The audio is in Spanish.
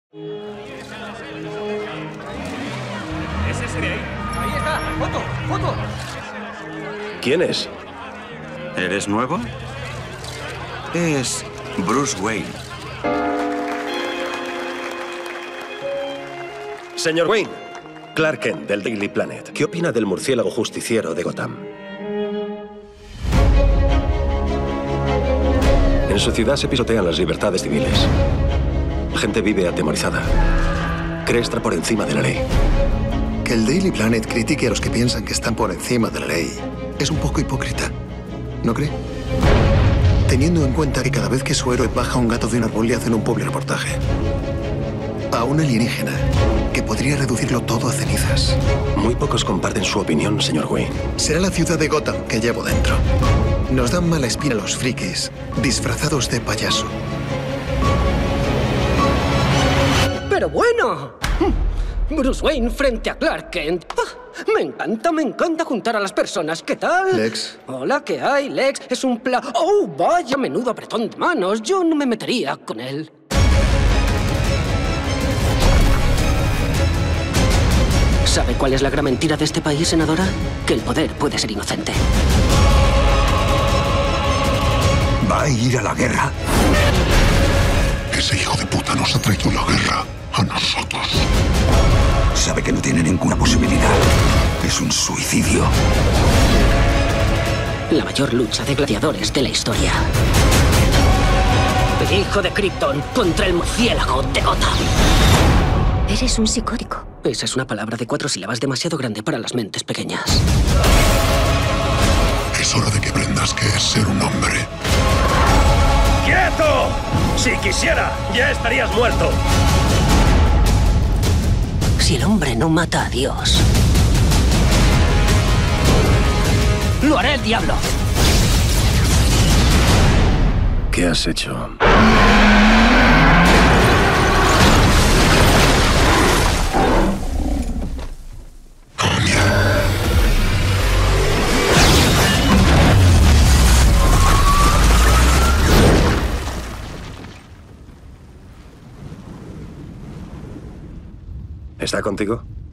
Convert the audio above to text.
Es ese de ahí. Ahí está. ¡Foto! ¡Foto! ¿Quién es? ¿Eres nuevo? Es Bruce Wayne. Señor Wayne, Clark Kent, del Daily Planet. ¿Qué opina del murciélago justiciero de Gotham? En su ciudad se pisotean las libertades civiles. La gente vive atemorizada. Cree estar por encima de la ley. Que el Daily Planet critique a los que piensan que están por encima de la ley es un poco hipócrita, ¿no cree? Teniendo en cuenta que cada vez que su héroe baja un gato de un árbol le hacen un publi reportaje. A un alienígena que podría reducirlo todo a cenizas. Muy pocos comparten su opinión, señor Wayne. Será la ciudad de Gotham que llevo dentro. Nos dan mala espina los frikis, disfrazados de payaso. ¡Pero bueno! Bruce Wayne frente a Clark Kent. Me encanta juntar a las personas. ¿Qué tal? Lex. Hola, ¿qué hay, Lex? Es un ¡Oh, vaya menudo apretón de manos! Yo no me metería con él. ¿Sabe cuál es la gran mentira de este país, senadora? Que el poder puede ser inocente. ¿Va a ir a la guerra? Ese hijo de puta nos ha traído la guerra a nosotros. Sabe que no tiene ninguna posibilidad. Es un suicidio. La mayor lucha de gladiadores de la historia. El hijo de Krypton contra el murciélago de Gotham. Eres un psicótico. Esa es una palabra de 4 sílabas demasiado grande para las mentes pequeñas. Es hora de que aprendas qué es ser un hombre. ¡Quieto! Si quisiera, ya estarías muerto. Si el hombre no mata a Dios, lo hará el diablo. ¿Qué has hecho? ¿Está contigo?